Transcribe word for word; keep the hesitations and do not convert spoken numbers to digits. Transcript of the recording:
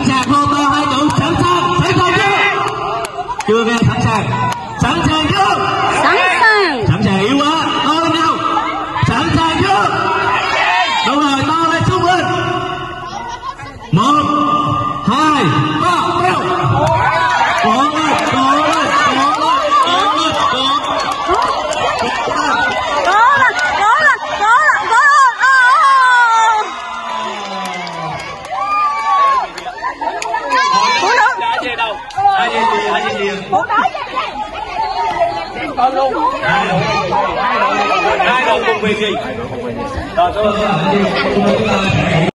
sàng hô to hai chủ sẵn sàng sẵn sàng chưa? Chưa nghe sẵn sàng sẵn sàng chưa? Sẵn sàng. Sẵn sàng yếu quá to lên nào sẵn sàng chưa? Đúng rồi to lên xuống lên một hai ba theo cố lên cố lên cố lên cố lên cố Cố lên, cố lên, cố lên, cố lên. Phụ nữ. Ai về đâu? Ai về gì? Ai về gì? Phụ nữ. Con luôn. Hai đội. Hai đội cùng về gì? Rồi, tôi